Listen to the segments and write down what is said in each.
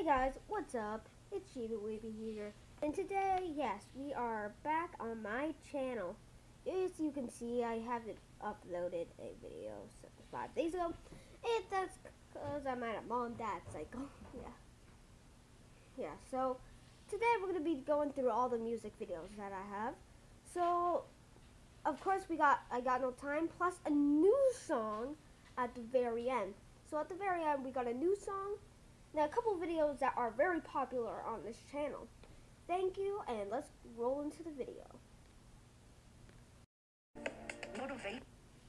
Guys, what's up? It's Cheetah Weeby here, and today, yes, we are back on my channel. As you can see, I haven't uploaded a video since 5 days ago, and that's because I'm at a mom and dad cycle. So today we're going to be going through all the music videos that I have. So, of course, I Got No Time, plus a new song at the very end. So at the very end, we got a new song. Now, a couple videos that are very popular on this channel. Thank you, and let's roll into the video. Motivate.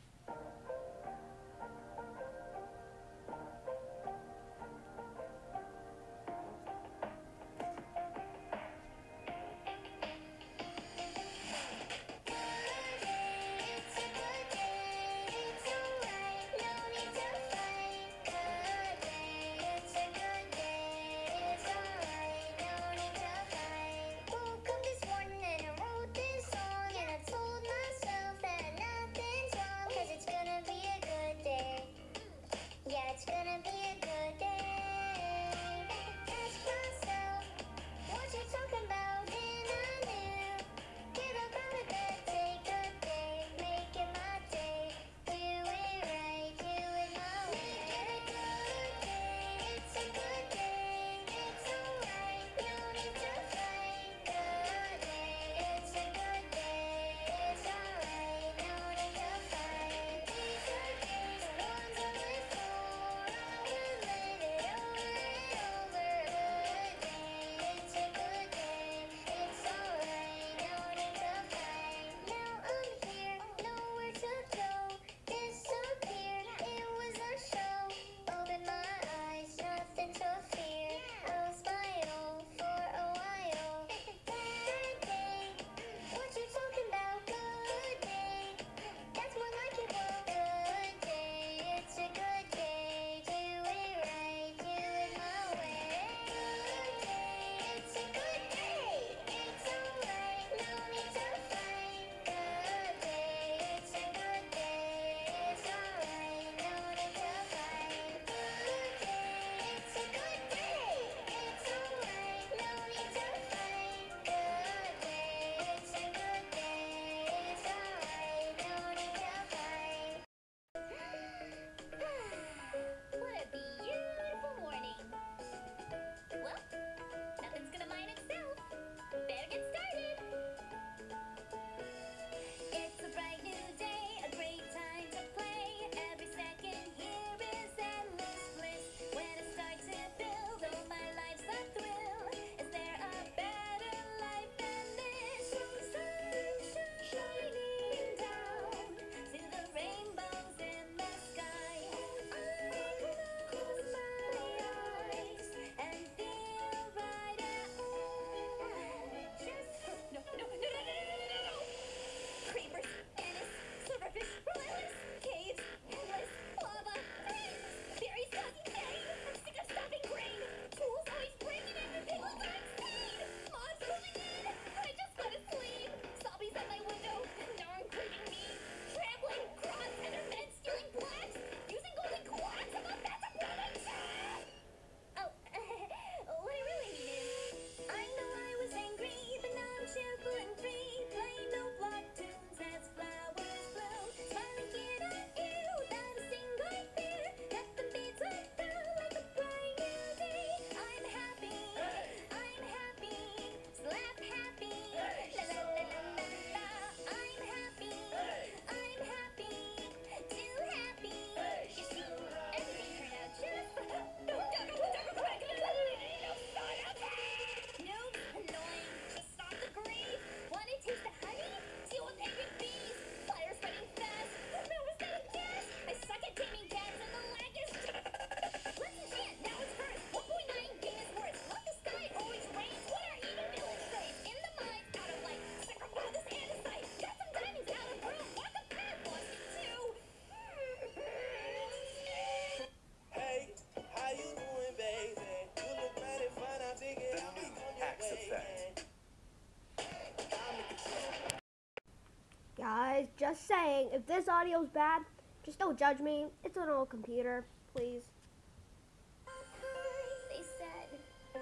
It's gonna be a good day. Ask myself, what you talking about? And I knew, give about a bad day, good day, make it my day. Do it right, do it my way. Make it a good day, it's a good day, it's alright, no need to fight. Good day, it's a good day, it's alright, no need to fight. These are days, the ones I live for. Guys, just saying, if this audio's bad, just don't judge me. It's an old computer, please. They said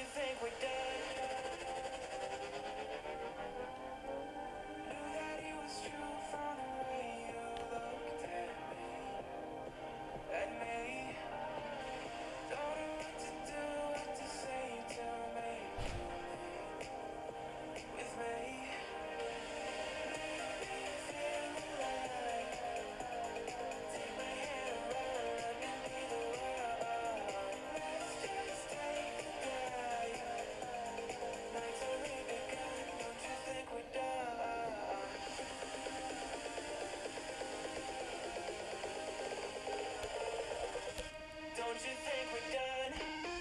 think we're done? Knew that it was true from the way you looked at me. Don't know what to do, what to say to make you leave with me. Feel alive. Take my hand and run and be the world. Let's just take a dive. Nights already begun. Don't you think we're done? Don't you think we're done?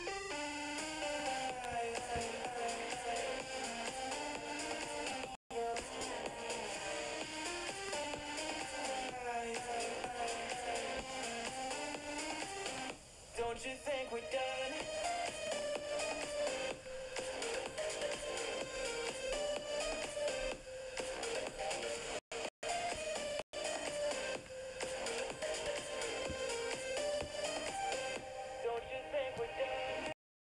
Don't you think we're done? Don't you think we're done?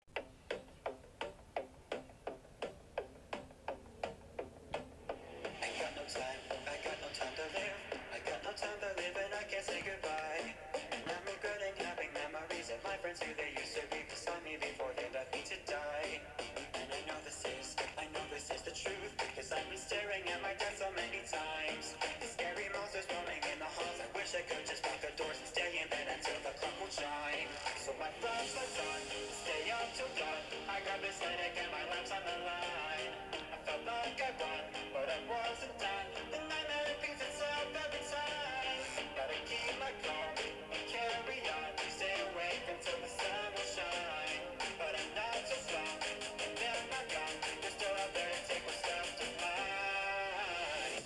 I got no time, I got no time to live. I got no time to live and I can't say goodbye. And I'm regretting having memories of my friends who they used to be beside me before they left me to die. And I know this is the truth. Cause I've been staring at my death so many times. The scary monsters roaming in the halls. I wish I could just lock the doors and stay in bed until the clock will chime. So my flashlight's on, stay up till dawn. I got this headache and my life's on the line. I felt like I won, but I wasn't done. The nightmare repeats itself every time. Gotta keep my calm and carry on. Stay awake until the sun will shine. But I'm not so strong, and they're not gone. They're still out there to take what's left of mine.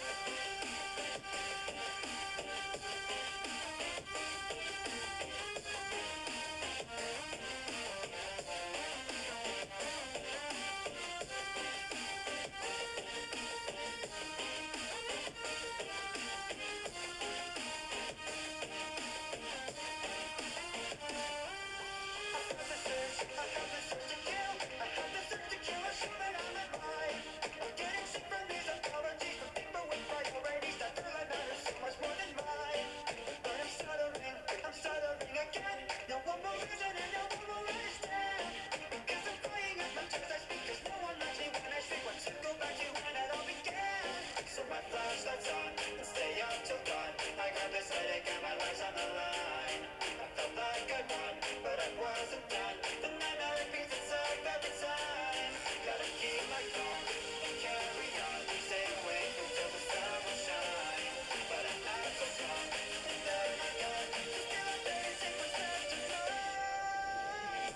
Flashlights on and stay up till dawn. I got this headache and my life's on the line. I felt like I won, but I wasn't done. The nightmare repeats itself every time. Gotta keep my calm and carry on. Stay awake until the sun will shine. But I'm not so strong, and they're not gone. They're still out there to take what's left of mine.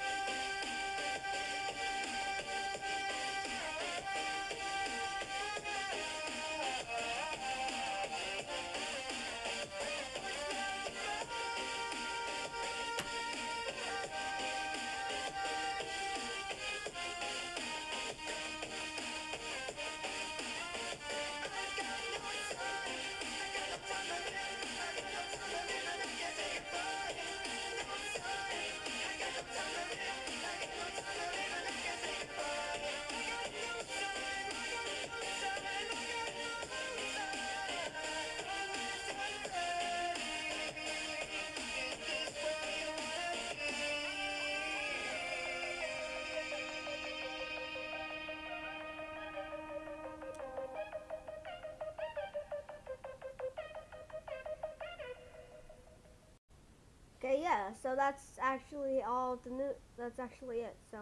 Okay, yeah, so that's actually all the new, that's actually it, so,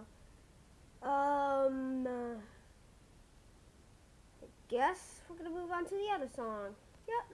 I guess we're gonna move on to the other song. Yep.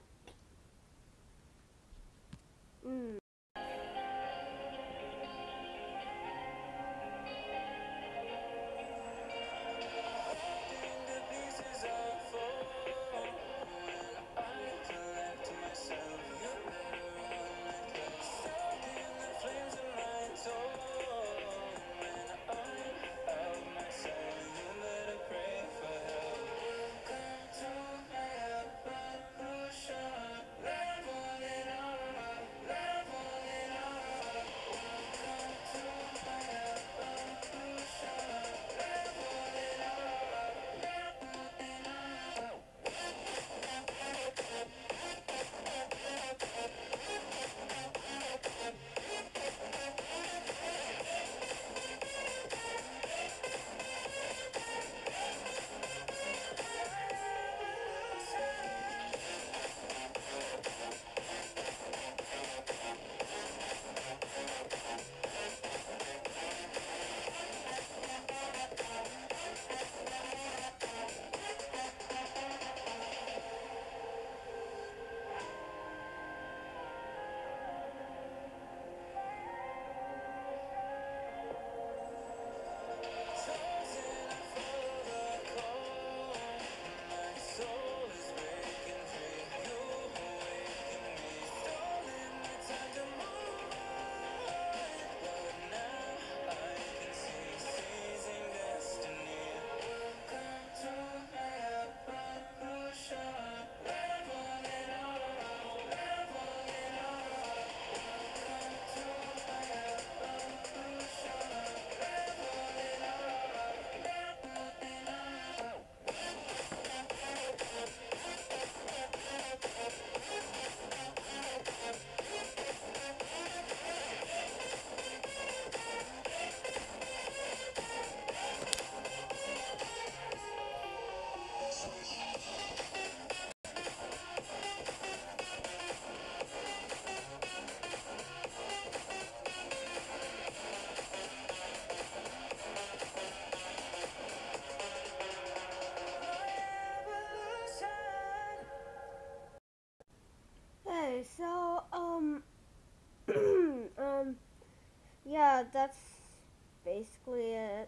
that's basically it.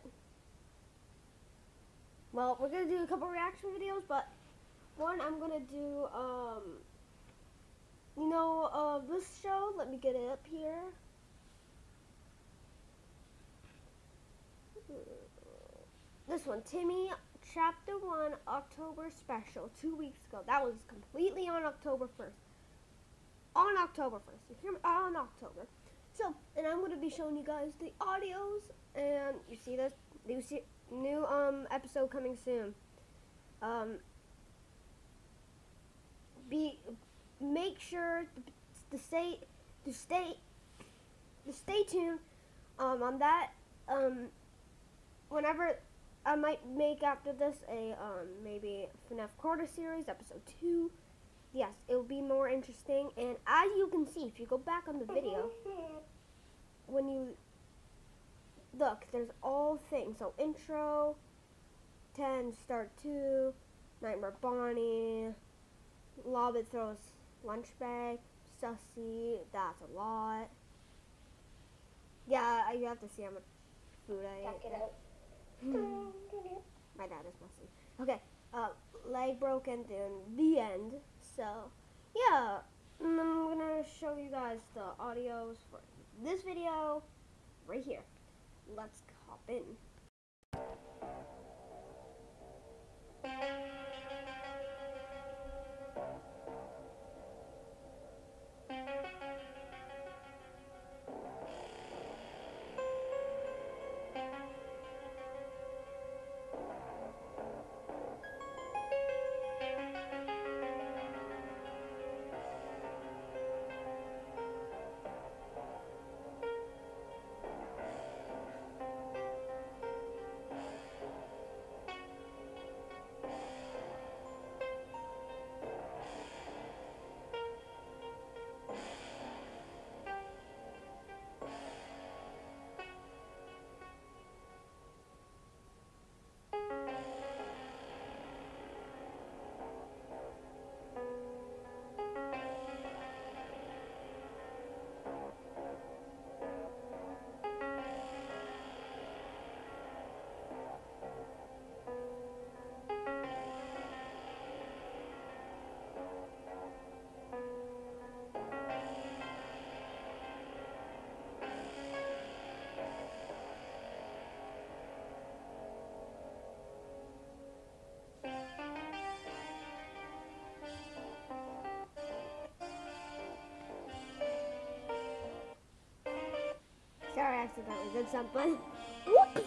Well, we're gonna do a couple reaction videos, but one I'm gonna do, this show. Let me get it up here. This one, Timmy, Chapter 1, October special, 2 weeks ago. That was completely on October 1st. On October 1st. You hear me? On October. So, and I'm going to be showing you guys the audios, and you see this? You see new episode coming soon. Make sure to stay tuned on that. Whenever I might make after this a maybe FNAF Quarter Series episode 2. Yes, it will be more interesting. And as you can see, if you go back on the video, when you look, there's all things. So intro, 10, start 2, Nightmare Bonnie, Lobbit throws lunch bag, Sussy, that's a lot. Yeah, you have to see how much food I ate. Back it up. My dad is messy. Okay, leg broken, then the end. So, yeah, and I'm gonna show you guys the audios for this video right here. Let's hop in. Sorry, I accidentally did something. Whoops!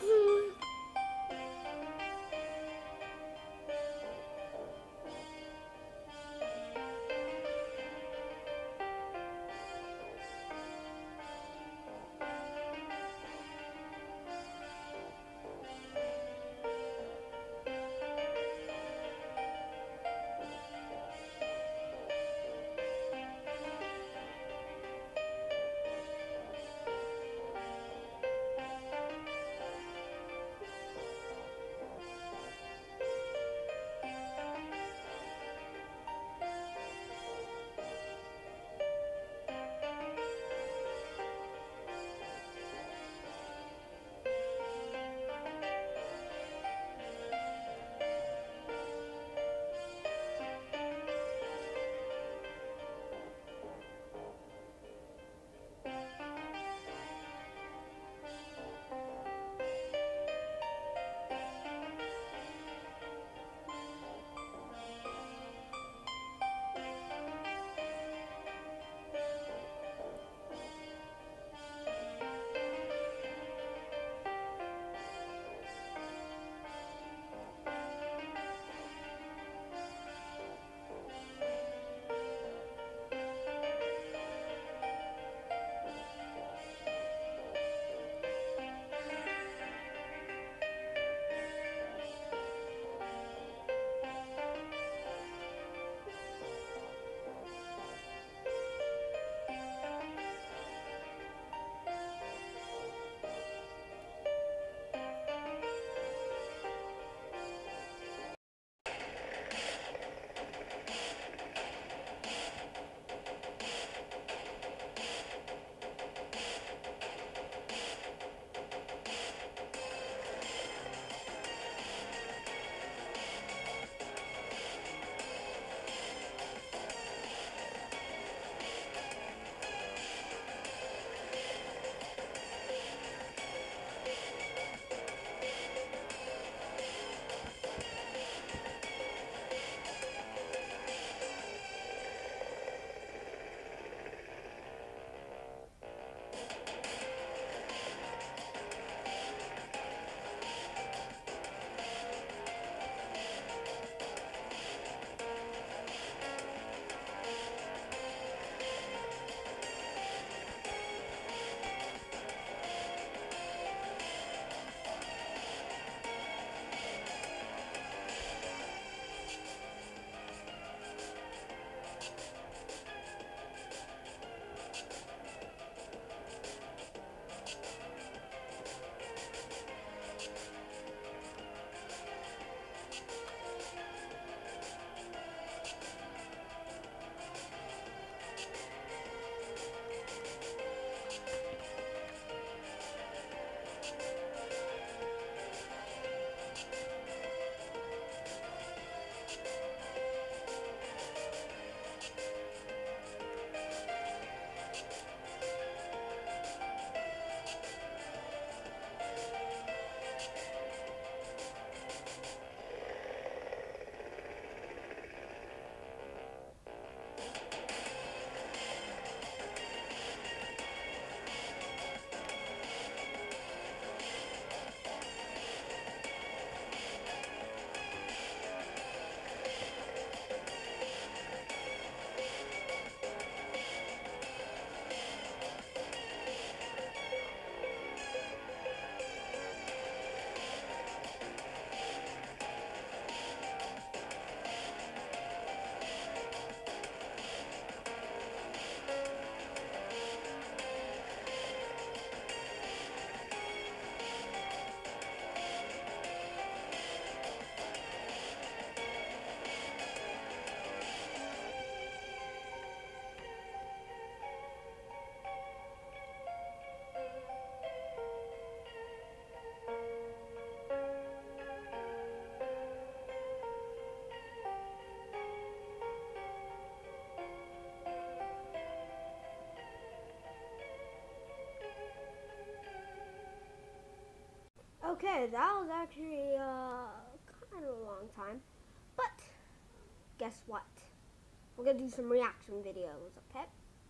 Okay, that was actually kind of a long time. But guess what? We're gonna do some reaction videos, okay?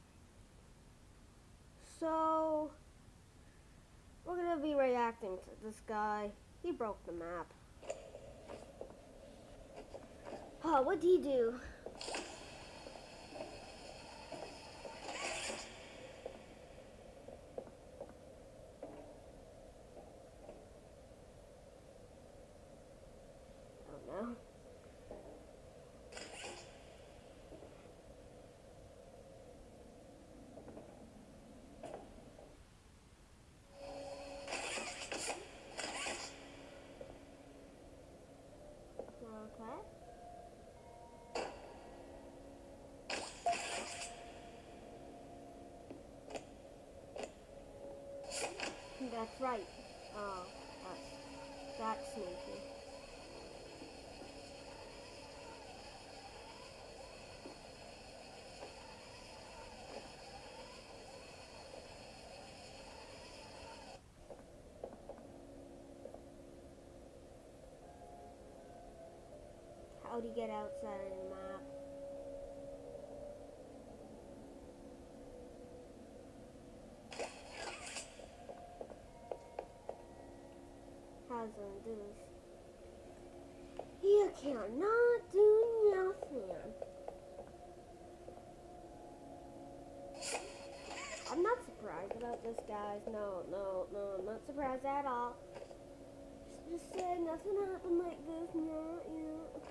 So we're gonna be reacting to this guy. He broke the map. Oh, what'd he do? I don't know. Okay. That's right. Oh, that's sneaky. How'd he get outside of the map? How's he gonna do this? You cannot do nothing. I'm not surprised about this, guys. No, I'm not surprised at all. Just say nothing happened like this. Yeah.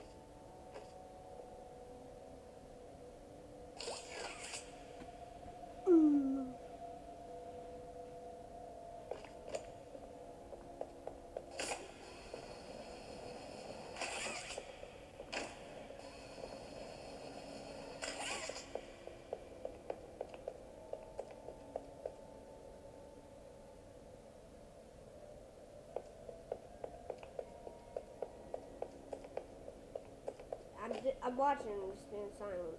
I'm watching and just being silent.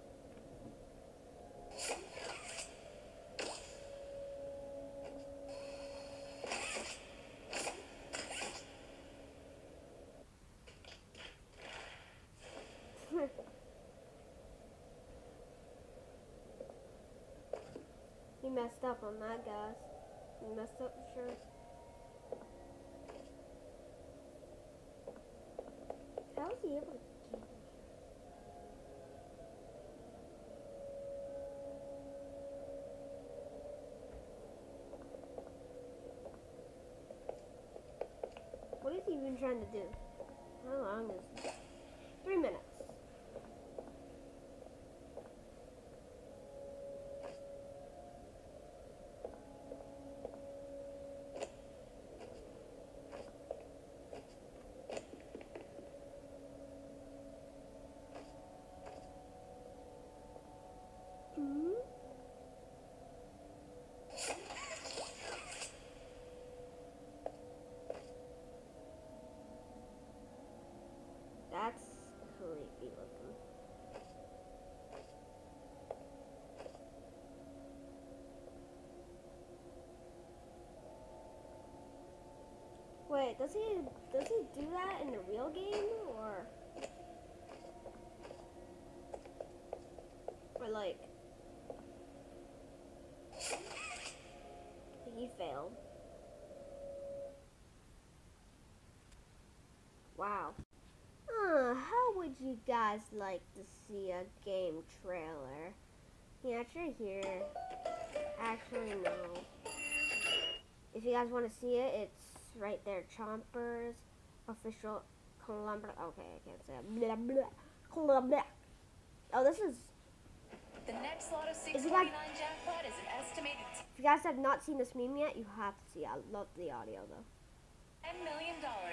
He messed up on that, guys. He messed up for sure. How is he able to get in here? What is he even trying to do? How long is this? 3 minutes. That's creepy looking. Wait, does he do that in the real game or like he failed? Wow. How would you guys like to see a game trailer? Yeah, sure here. Actually, no. If you guys want to see it, it's right there. Chompers official Columbia. Okay, I can't say it. Blah, blah. Columbia. Oh, this is. The next Lotto 649 jackpot is an estimated If you guys have not seen this meme yet, you have to see it. I love the audio though. $10 million.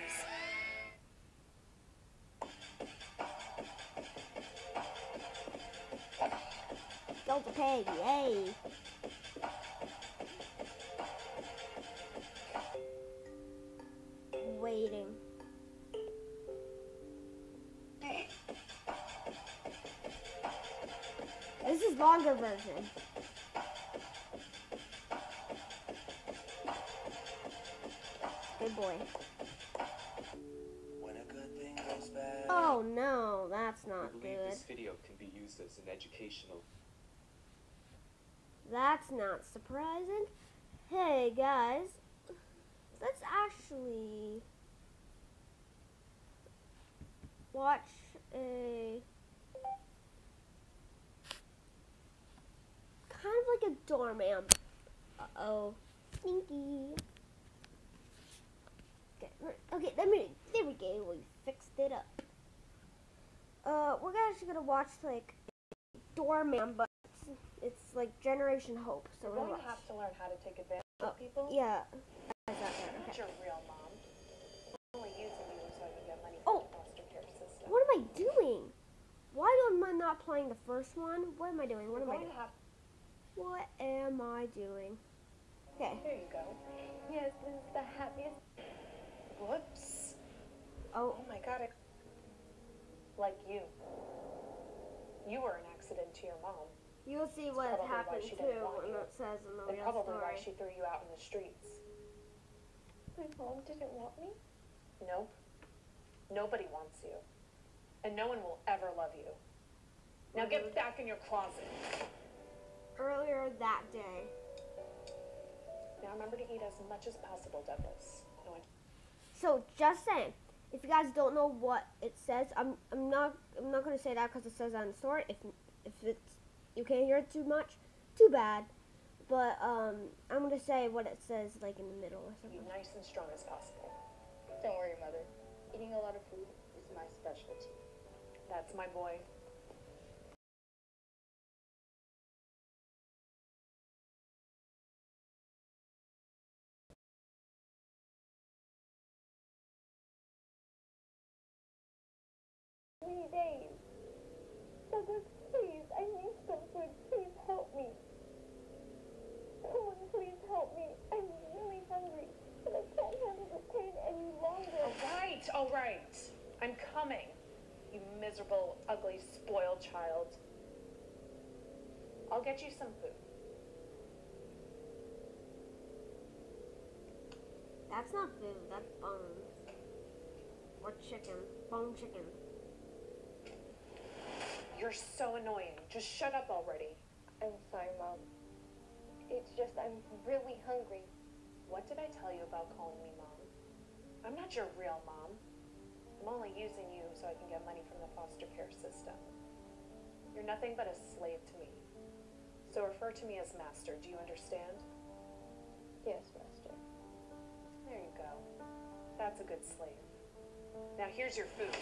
Delta Pig, yay! Waiting. This is longer version. Good boy. Oh no, that's We not believe good. this video can be used as an educational. That's not surprising. Hey guys, let's actually watch a kind of like a doorman. Uh-oh. Stinky. Okay, there we go. We fixed it up. We're actually gonna watch like doorman, but it's like Generation Hope. So You're going to have to learn how to take advantage of people. yeah. I'm not your real mom. I'm only using you so I can get money Oh. from the foster care system. What am I doing? Why am I not playing the first one? What am I doing? What You're am I going doing? to have. What am I doing? Okay. Here you go. Yes, this is the happiest. Whoops. Oh, Oh my God. Like you. You were an accident to your mom. you'll see what probably why happened she too didn't want when you. it says in the And real probably why story. she threw you out in the streets. My mom didn't want me? Nope. Nobody wants you. And no one will ever love you. Now get back in your closet. Earlier that day. Now remember to eat as much as possible, Douglas. No one. So just saying, if you guys don't know what it says, I'm not gonna say that because it says on the story. If it's you can't hear it too much, too bad. But I'm gonna say what it says like in the middle or Be something. nice and strong as possible. Don't worry, Mother. Eating a lot of food is my specialty. That's my boy. Many days. Douglas, please, I need some food. Please help me. Someone please help me. I'm really hungry, but I can't handle the pain any longer. All right. I'm coming. You miserable, ugly, spoiled child. I'll get you some food. That's not food. That's bones or chicken. Bone chicken. You're so annoying. Just shut up already. I'm sorry, Mom. It's just I'm really hungry. What did I tell you about calling me mom? I'm not your real mom. I'm only using you so I can get money from the foster care system. You're nothing but a slave to me. So refer to me as master. Do you understand? Yes, Master. There you go. That's a good slave. Now here's your food.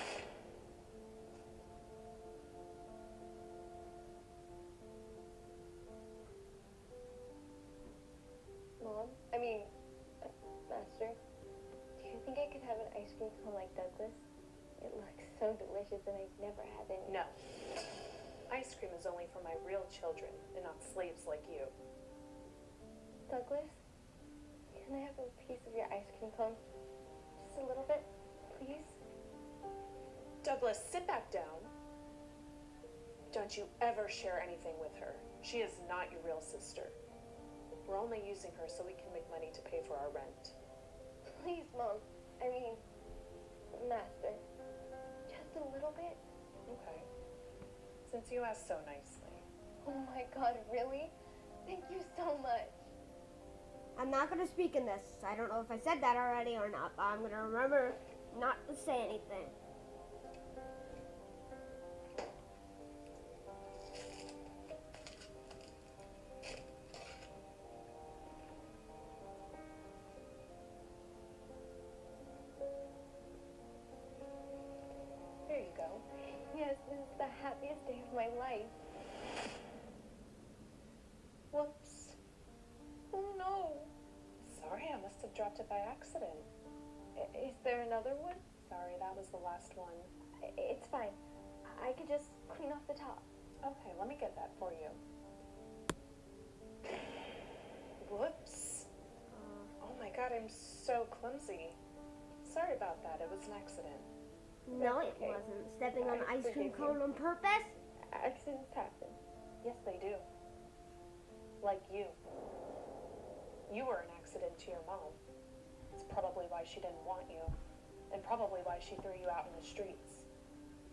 Mom? Master? Do you think I could have an ice cream cone like Douglas? It looks so delicious and I've never had any. No. Ice cream is only for my real children and not slaves like you. Douglas? Can I have a piece of your ice cream cone? Just a little bit, please? Douglas, sit back down. Don't you ever share anything with her. She is not your real sister. We're only using her so we can make money to pay for our rent. Please, Mom. Master. Just a little bit? Okay. Since you asked so nicely. Oh my God, really? Thank you so much. I'm not gonna speak in this. I don't know if I said that already or not, but I'm gonna remember not to say anything. There you go. Yes, this is the happiest day of my life. Whoops. Oh no. Sorry, I must have dropped it by accident. Is there another one? Sorry, that was the last one. It's fine. I could just clean off the top. Okay, let me get that for you. Whoops. Oh my God, I'm so clumsy. Sorry about that. It was an accident. No, it okay. wasn't. Stepping on the I ice cream forgive you. cone on purpose? Accidents happen. Yes, they do. Like you. You were an accident to your mom. It's probably why she didn't want you. And probably why she threw you out in the streets.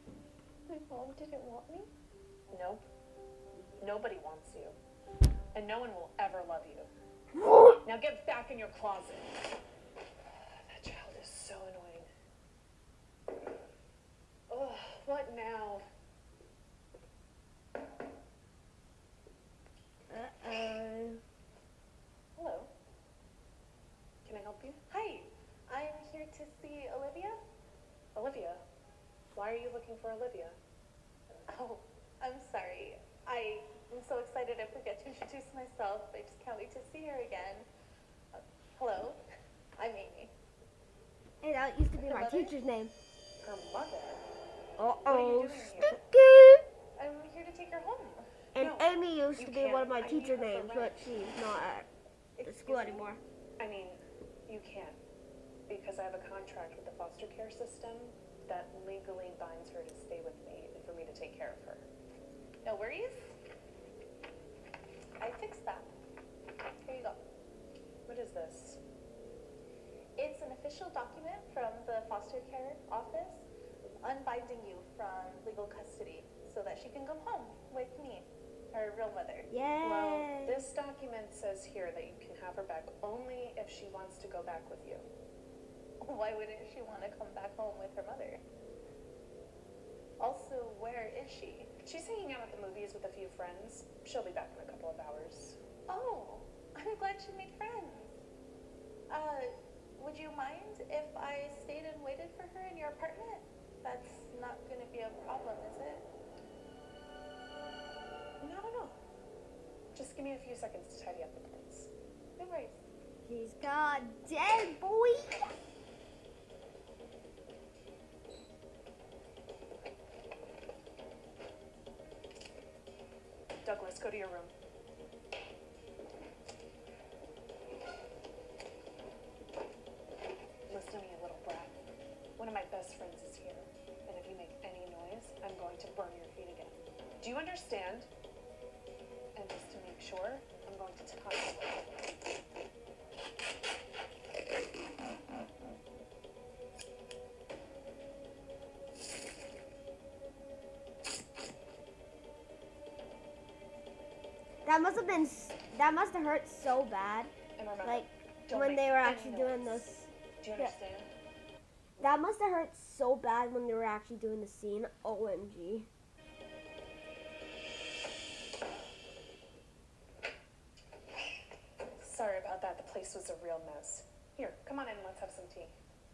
Mom didn't want me? Nope. Nobody wants you. And no one will ever love you. Now get back in your closet. That child is so annoying. Ugh, what now? Hello. Can I help you? Hi, I'm here to see Olivia. Olivia? Why are you looking for Olivia? Oh, I'm sorry. I'm so excited I forget to introduce myself. I just can't wait to see her again. Hello, I'm Amy. Hey, that used to be Her my mother? teacher's name. Her mother? Uh-oh, doing here? sticky! I'm here to take her home. And No, Amy used you to be one of my can't. I need teacher her for names, rent. but she's not at the school anymore. I mean, you can't. Because I have a contract with the foster care system that legally binds her to stay with me and for me to take care of her. No worries. I fixed that. Here you go. What is this? It's an official document from the foster care office unbinding you from legal custody so that she can come home with me, her real mother. Yay! Well, this document says here that you can have her back only if she wants to go back with you. Why wouldn't she want to come back home with her mother? Also, where is she? She's hanging out at the movies with a few friends. She'll be back in a couple of hours. Oh, I'm glad she made friends. Would you mind if I stayed and waited for her in your apartment? That's not going to be a problem, is it? Not at all. Just give me a few seconds to tidy up the place. No worries. He's got dead, boy! Douglas, go to your room. Listen to me, little brat. One of my best friends is here, and if you make any noise, I'm going to burn your feet again. Do you understand? And just to make sure, I'm going to touch you. That must have hurt so bad. And remember, Like, don't when make they were any actually doing noise. this. Do you understand? That must have hurt so bad when they were actually doing the scene. OMG. Sorry about that. The place was a real mess. Here, come on in. Let's have some tea.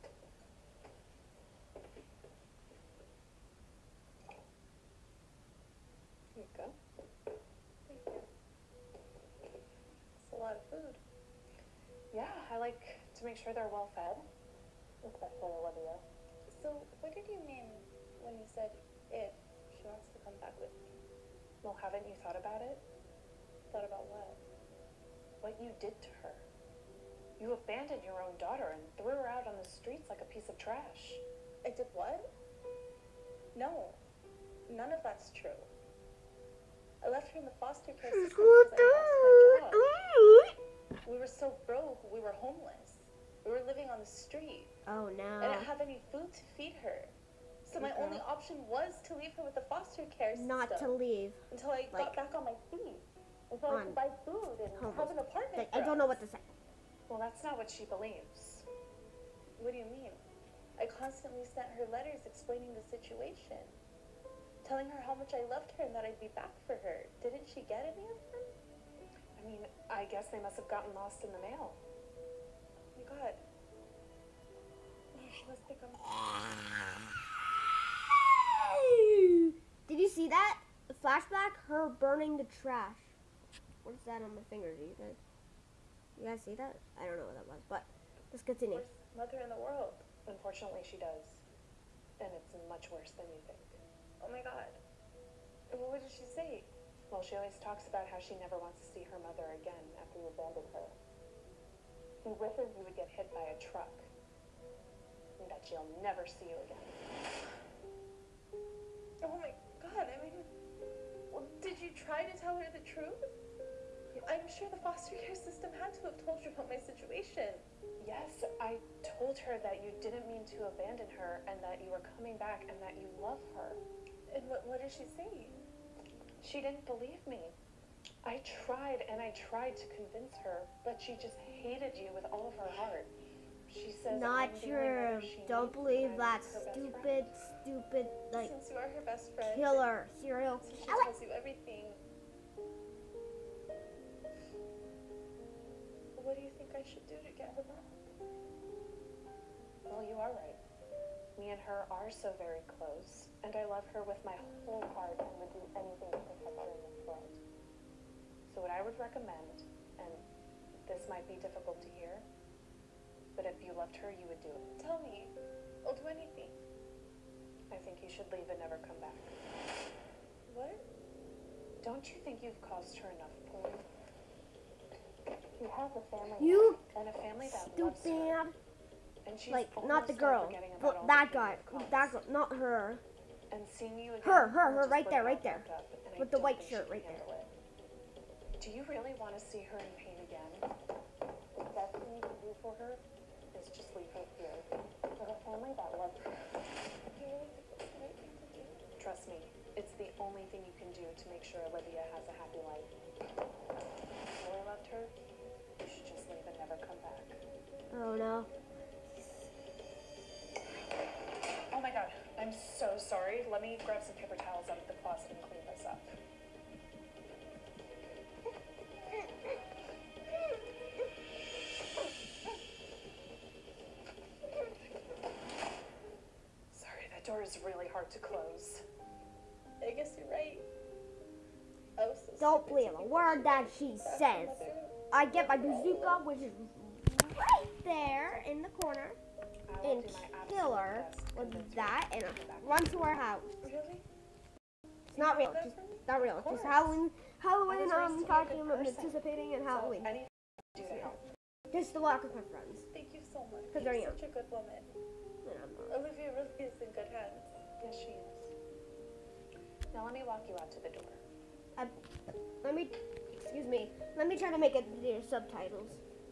Here you go. Thank you. It's a lot of food. Yeah, I like to make sure they're well fed. Especially Olivia. So, what did you mean when you said if she wants to come back with me? Well, haven't you thought about it? Thought about what? What you did to her. You abandoned your own daughter and threw her out on the streets like a piece of trash. I did what? No, none of that's true. I left her in the foster care system because I lost my job. We were so broke, we were homeless. We were living on the street. Oh no. I didn't have any food to feed her. So my only option was to leave her with the foster care system. Not to leave. Until I like, got back on my feet. Until I on could buy food and homeless. have an apartment. Like, I don't know what to say. Well, that's not what she believes. What do you mean? I constantly sent her letters explaining the situation. Telling her how much I loved her and that I'd be back for her. Didn't she get any of them? I mean, I guess they must have gotten lost in the mail. Oh my god. She must think I'm... Did you see that? The flashback, her burning the trash. What's that on my finger? Do you guys see that? I don't know what that was, but let's continue. Worst mother in the world. Unfortunately, she does. And it's much worse than you think. Oh my god. What did she say? Well, she always talks about how she never wants to see her mother again after you abandoned her. She wishes you would get hit by a truck. And that she'll never see you again. Oh my god, I mean... Well, did you try to tell her the truth? I'm sure the foster care system had to have told you about my situation. Yes, I told her that you didn't mean to abandon her and that you were coming back and that you love her. And what did she say? She didn't believe me. I tried and I tried to convince her, but she just hated you with all of her heart. She says Not I'm the only mother true. she Don't needs, believe and I'm that her best stupid, friend. stupid, like, Since you are her best friend, killer, serial since she killer. tells you everything, what do you think I should do to get her back? Well, you are right. Me and her are so very close, and I love her with my whole heart and would do anything to protect her in this world. So what I would recommend, and this might be difficult to hear, but if you loved her, you would do it. Tell me. I'll do anything. I think you should leave and never come back. What? Don't you think you've caused her enough pain? You have a family You and a family that loves her, stupid. and she's Like, not the almost done girl. forgetting about But all that the guy. pain you've That caused. girl. Not her. And seeing you again, Her, just right would there, not right there. work up, and I With the don't white think shirt she right can there. handle it. Do you really want to see her in pain again? The best thing you can do for her is just leave her here. With a family that loves her. Trust me, it's the only thing you can do to make sure Olivia has a happy life. If you really loved her, you should just leave and never come back. Oh no. Oh my god, I'm so sorry. Let me grab some paper towels out of the closet and clean this up. Sorry, that door is really hard to close. I guess you're right. I was so Don't stupid believe to a think word she that would she back her says. mother. I get my bazooka, which is right there in the corner, I will and do my kill her absolute best to with convince her that, to and come back. run to our house. Really? It's not real. that Just for me? not real. Of Just course. Halloween. Halloween. I was raised to be a Talking good about person. anticipating and So Halloween. anything I do to help. Just to walk with my friends. Thank you so much. 'Cause they're You're young. such a good woman. And I'm not. Olivia really is in good hands. Yes, she is. Now let me walk you out to the door. Let me. Excuse me. Let me try to make it their subtitles.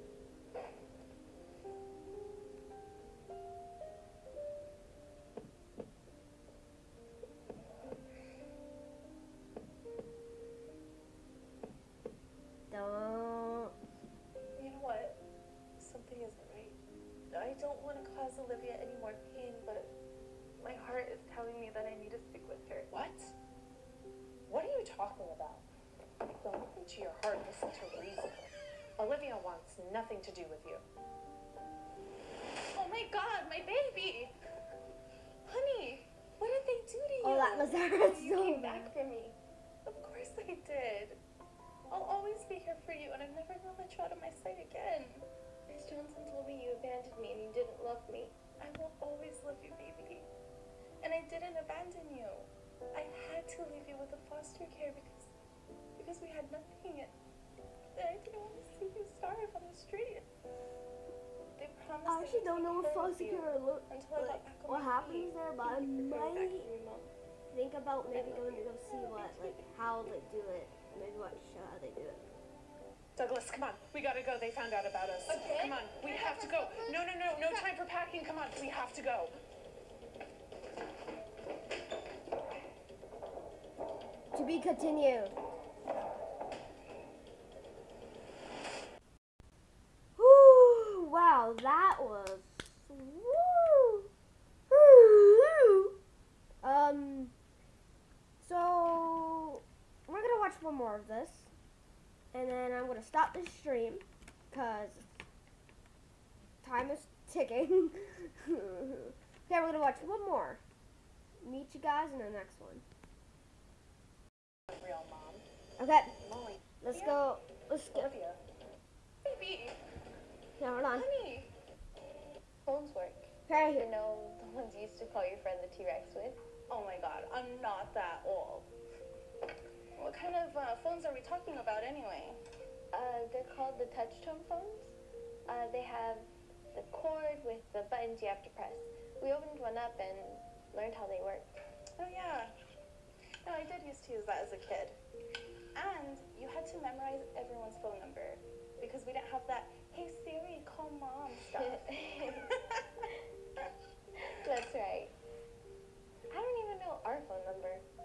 Don't. You know what? Something isn't right. I don't want to cause Olivia any more pain, but my heart is telling me that I need to stick with her. What? What are you talking about? Don't listen to your heart, listen to reason. Olivia wants nothing to do with you. Oh my god, my baby! Honey, what did they do to you? Oh, that must hurt You so came bad. back for me. Of course they did. I'll always be here for you, and I'm never gonna let you out of my sight again. Miss Johnson told me you abandoned me and you didn't love me. I will always love you, baby. And I didn't abandon you. I had to leave you with the foster care because we had nothing. And I didn't want to see you starve on the street. They promised I actually don't know if foster care look until I got like back on what my happens feet. there, but I Thank you for coming back might to me, Mom. think about maybe going to go see what, like, how they do it. Maybe watch how they do it. Douglas, come on. We gotta go. They found out about us. Okay. Come on. We have to go. No time for packing. Come on. We have to go. To be continued. Whew, wow, that was. Woo. So we're gonna watch one more of this, and then I'm gonna stop the stream because time is ticking. Okay, we're gonna watch one more. Meet you guys in the next one. Real mom. Okay, Molly. let's go. Let's go. Olivia. Baby, Yeah, hold on. honey. Phones work. Okay, You know, the ones you used to call your friend the T-Rex with? Oh my god, I'm not that old. What kind of phones are we talking about anyway? They're called the touch tone phones. They have the cord with the buttons you have to press. We opened one up and learned how they work. Oh yeah. No, I did used to use that as a kid. And you had to memorize everyone's phone number because we didn't have that, hey Siri, call mom stuff. That's right. I don't even know our phone number.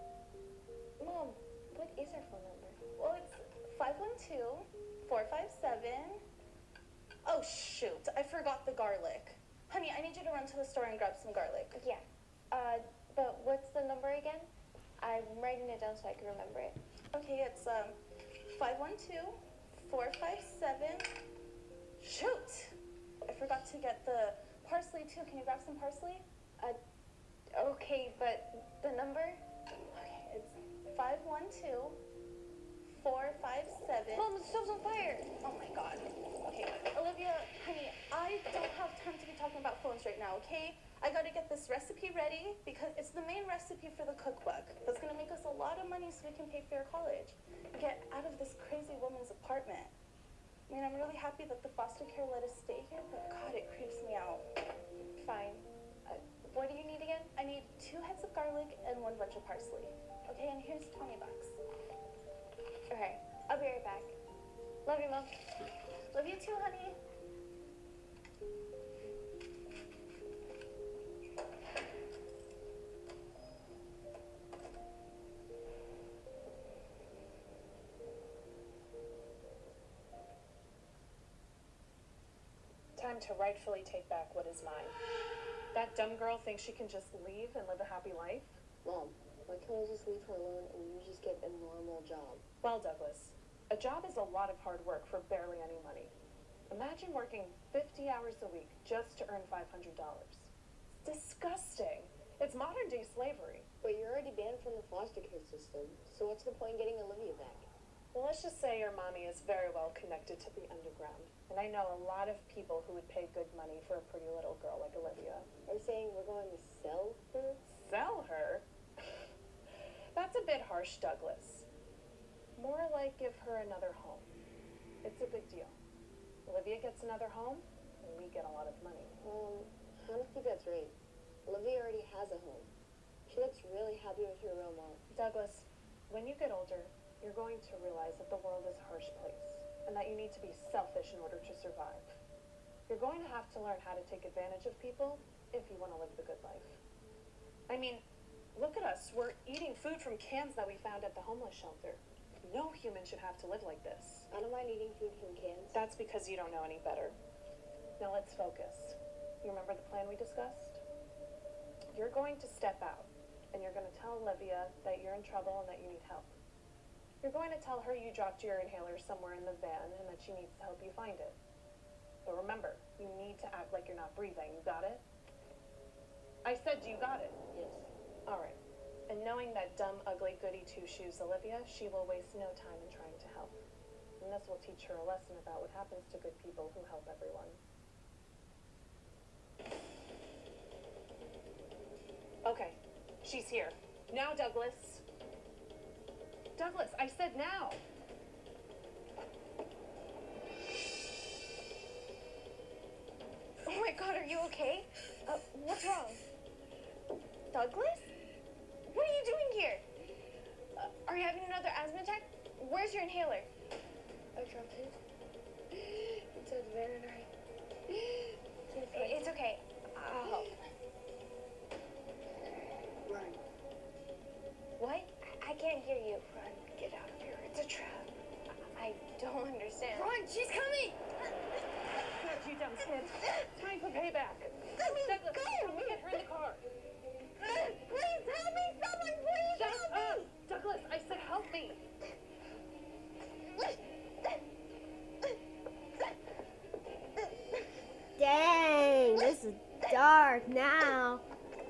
is our phone number? Well, it's 512-457. Oh, shoot. I forgot the garlic. Honey, I need you to run to the store and grab some garlic. Yeah. But what's the number again? I'm writing it down so I can remember it. Okay, it's 512-457. Shoot! I forgot to get the parsley too. Can you grab some parsley? Okay, but the number? Okay, it's 512-457. Mom, the stove's on fire. Oh my god. Okay, Olivia, honey, I don't have time to be talking about phones right now, okay? I gotta get this recipe ready because it's the main recipe for the cookbook. That's gonna make us a lot of money so we can pay for your college. Get out of this crazy woman's apartment. I mean, I'm really happy that the foster care let us stay here, but God, it creeps me out. Fine. What do you need again? I need 2 heads of garlic and 1 bunch of parsley. Okay, and here's $20. Okay, I'll be right back. Love you, Mom. Love you too, honey. Time to rightfully take back what is mine. That dumb girl thinks she can just leave and live a happy life? Mom, why can't I just leave her alone and you just get a normal job? Well, Douglas, a job is a lot of hard work for barely any money. Imagine working 50 hours a week just to earn $500. It's disgusting. It's modern day slavery. But you're already banned from the foster care system, so what's the point in getting Olivia back? Well, let's just say your mommy is very well connected to the underground. And I know a lot of people who would pay good money for a pretty little girl like Olivia. Are you saying we're going to sell her? Sell her? That's a bit harsh, Douglas. More like give her another home. It's a good deal. Olivia gets another home, and we get a lot of money. I don't think that's right. Olivia already has a home. She looks really happy with her real mom. Douglas, when you get older, you're going to realize that the world is a harsh place, and that you need to be selfish in order to survive. You're going to have to learn how to take advantage of people if you want to live the good life. I mean, look at us. We're eating food from cans that we found at the homeless shelter. No human should have to live like this. I don't mind eating food from cans. That's because you don't know any better. Now let's focus. You remember the plan we discussed? You're going to step out, and you're going to tell Olivia that you're in trouble and that you need help. You're going to tell her you dropped your inhaler somewhere in the van and that she needs to help you find it. But remember, you need to act like you're not breathing. You got it? I said you got it. Yes. All right. And knowing that dumb, ugly, goody two-shoes Olivia, she will waste no time in trying to help. And this will teach her a lesson about what happens to good people who help everyone. Okay, she's here. Now, Douglas. Douglas, I said now. Oh my God, are you okay? What's wrong? Douglas? What are you doing here? Are you having another asthma attack? Where's your inhaler? I dropped it. Inside the van and It's okay. I'll help. Run. What? I can't hear you. Run. Get out of here. It's a trap. I don't understand. Run, she's coming! God, you dumb kid. Time for payback. Douglas, help me get her in the car. Please help me! Someone please Shut help up! me! Douglas, I said help me. Dang, this is dark now.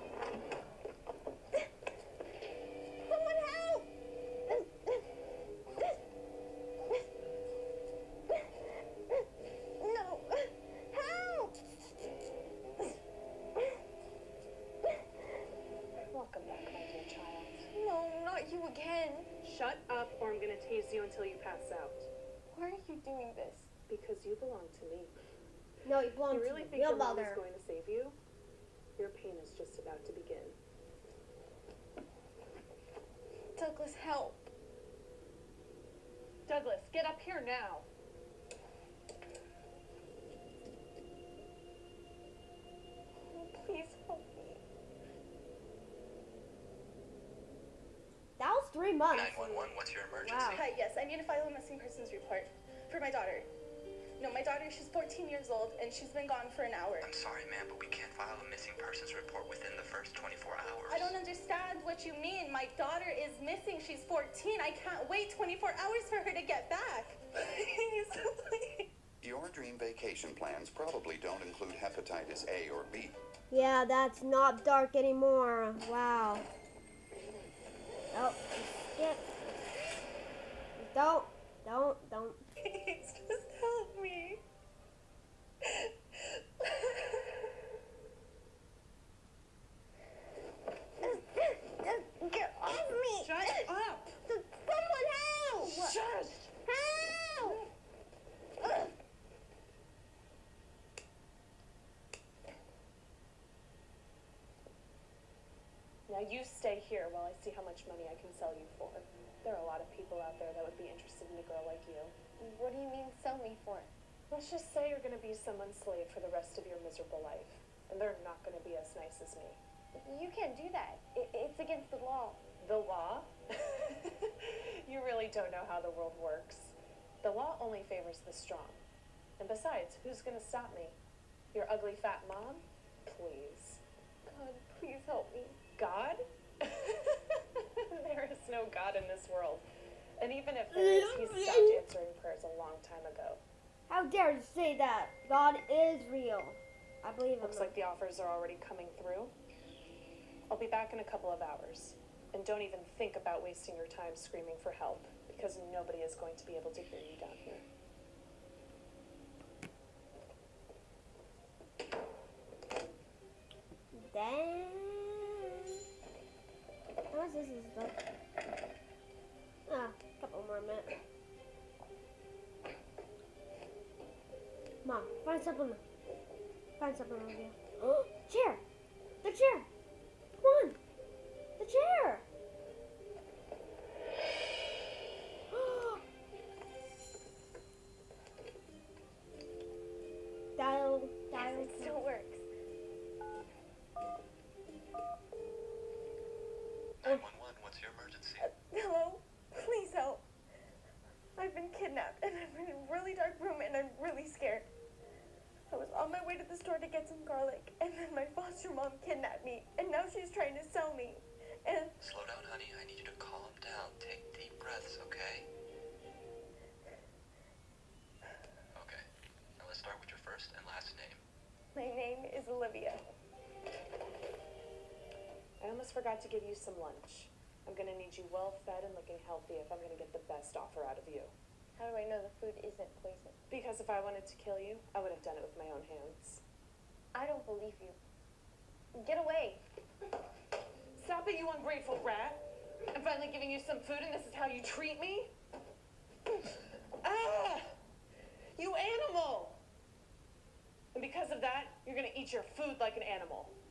Someone help! No! Help! Welcome back, my dear child. No, not you again. Shut up, or I'm gonna tase you until you pass out. Why are you doing this? Because you belong to me. No, you belong You to really your think real your mom is mother. going to save you? Your pain is just about to begin. Douglas, help. Douglas, get up here now. Please help me. That was 3 months. 911, what's your emergency? Wow. Hi, yes, I need to file a missing persons report for my daughter. No, my daughter, she's 14 years old, and she's been gone for an hour. I'm sorry, ma'am, but we can't file a missing persons report within the first 24 hours. I don't understand what you mean. My daughter is missing. She's 14. I can't wait 24 hours for her to get back. Please, please. Your dream vacation plans probably don't include hepatitis A or B. Yeah, that's not dark anymore. Wow. Oh, skip. Don't. Please, just help me. Get off me! Shut up! Someone help! Shush! Help! Now you stay here while I see how much money I can sell you for. There are a lot of people out there that would be interested in a girl like you. What do you mean sell me for? Let's just say you're going to be someone's slave for the rest of your miserable life. And they're not going to be as nice as me. You can't do that. It's against the law. The law? You really don't know how the world works. The law only favors the strong. And besides, who's going to stop me? Your ugly fat mom? Please. God, please help me. God? There is no God in this world. And even if there is, he stopped answering prayers a long time ago. How dare you say that? God is real. I believe him. Looks like the offers are already coming through. I'll be back in a couple of hours. And don't even think about wasting your time screaming for help, because nobody is going to be able to hear you down here. Damn. How much is this stuff? Ah, a couple more minutes. Mom, find supplement. Find supplement here. Oh, chair! The chair! Come on! The chair! Dial. It still works. 911, what's your emergency? Hello? Please help. I've been kidnapped, and I'm in a really dark room, and I'm really scared. I was on my way to the store to get some garlic, and then my foster mom kidnapped me, and now she's trying to sell me. And Slow down, honey. I need you to calm down. Take deep breaths, okay? Okay. Now let's start with your first and last name. my name is Olivia. I almost forgot to give you some lunch. I'm gonna need you well fed and looking healthy if I'm gonna get the best offer out of you. How do I know the food isn't poison? Because if I wanted to kill you, I would have done it with my own hands. I don't believe you. Get away. Stop it, you ungrateful rat! I'm finally giving you some food and this is how you treat me? Ah! You animal! And because of that, you're gonna eat your food like an animal.